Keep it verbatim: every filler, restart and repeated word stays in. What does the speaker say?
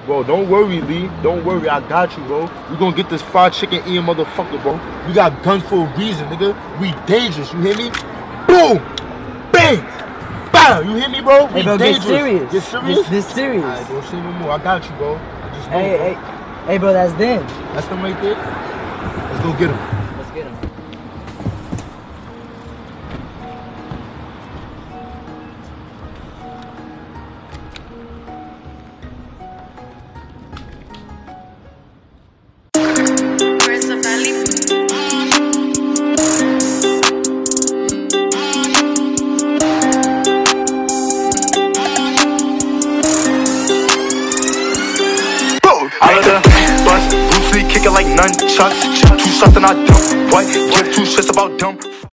Bro, don't worry, Lee. Don't worry, I got you, bro. We gonna get this fried chicken eating motherfucker, bro. We got guns for a reason, nigga. We dangerous, you hear me? Boom! Bang! Bam! You hear me, bro? We Hey, bro, dangerous. get serious. Get serious? This, this serious. Alright, don't say no more. I got you, bro. Just know, Hey, bro. hey, hey, bro, that's them. That's them right there. Let's go get them. Let's get them. I hit the bus, Bruce Lee kicking like nunchucks. Two shots and I dump. What? Give two shits about dumb.